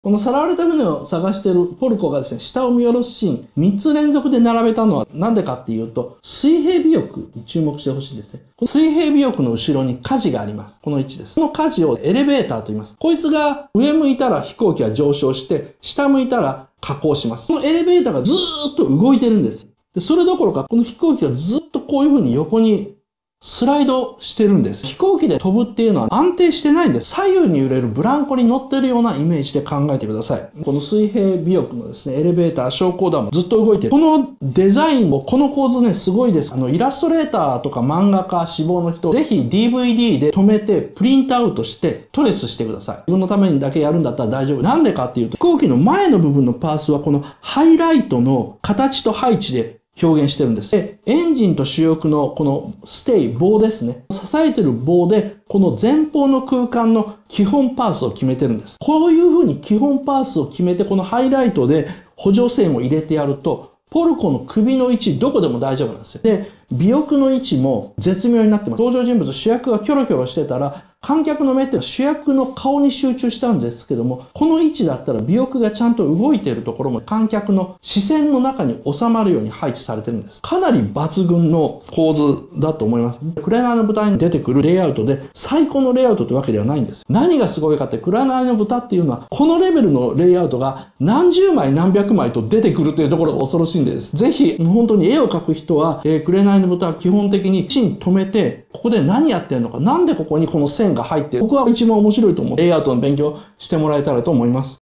このさらわれた船を探しているポルコがですね、下を見下ろすシーン、3つ連続で並べたのはなんでかっていうと、水平尾翼に注目してほしいですね。この水平尾翼の後ろに舵があります。この位置です。この舵をエレベーターと言います。こいつが上向いたら飛行機が上昇して、下向いたら下降します。このエレベーターがずーっと動いてるんです。で、それどころか、この飛行機がずっとこういう風に横にスライドしてるんです。飛行機で飛ぶっていうのは安定してないんです。左右に揺れるブランコに乗ってるようなイメージで考えてください。この水平尾翼のですね、エレベーター、昇降段もずっと動いてる。このデザインも、この構図ね、すごいです。イラストレーターとか漫画家志望の人、ぜひ DVD で止めてプリントアウトしてトレスしてください。自分のためにだけやるんだったら大丈夫。なんでかっていうと、飛行機の前の部分のパースはこのハイライトの形と配置で表現してるんです。で、エンジンと主翼のこのステイ、棒ですね。支えてる棒で、この前方の空間の基本パースを決めてるんです。こういう風に基本パースを決めて、このハイライトで補助線を入れてやると、ポルコの首の位置どこでも大丈夫なんですよ。で、尾翼の位置も絶妙になってます。登場人物主役がキョロキョロしてたら、観客の目って主役の顔に集中したんですけども、この位置だったら尾翼がちゃんと動いているところも観客の視線の中に収まるように配置されてるんです。かなり抜群の構図だと思います。紅の豚に出てくるレイアウトで最高のレイアウトってわけではないんです。何がすごいかって、紅の豚っていうのはこのレベルのレイアウトが何十枚何百枚と出てくるというところが恐ろしいんです。ぜひ本当に絵を描く人は、紅の豚は基本的に芯止めて、ここで何やってるのか、なんでここにこの線が入って、僕は一番面白いと思うレイアウトの勉強してもらえたらと思います。